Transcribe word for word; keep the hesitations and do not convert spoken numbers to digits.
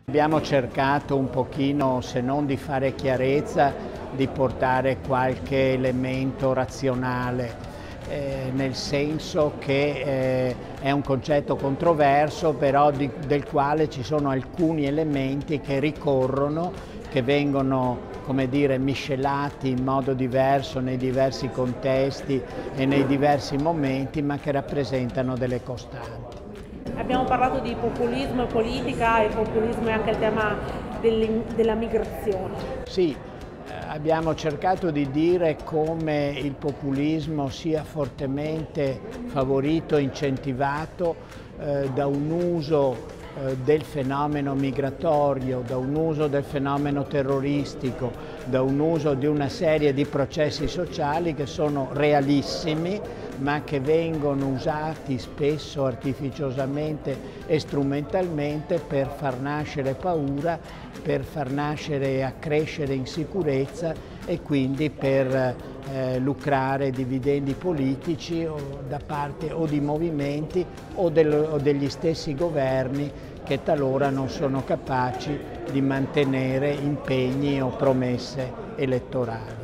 Abbiamo cercato un pochino, se non di fare chiarezza, di portare qualche elemento razionale, eh, nel senso che eh, è un concetto controverso, però di, del quale ci sono alcuni elementi che ricorrono, che vengono, come dire, miscelati in modo diverso nei diversi contesti e nei diversi momenti, ma che rappresentano delle costanti. Abbiamo parlato di populismo e politica, e populismo è anche il tema della migrazione. Sì, abbiamo cercato di dire come il populismo sia fortemente favorito, incentivato eh, da un uso eh, del fenomeno migratorio, da un uso del fenomeno terroristico, da un uso di una serie di processi sociali che sono realissimi, ma che vengono usati spesso artificiosamente e strumentalmente per far nascere paura, per far nascere e accrescere insicurezza e quindi per eh, lucrare dividendi politici o da parte o di movimenti o, del, o degli stessi governi che talora non sono capaci di mantenere impegni o promesse elettorali.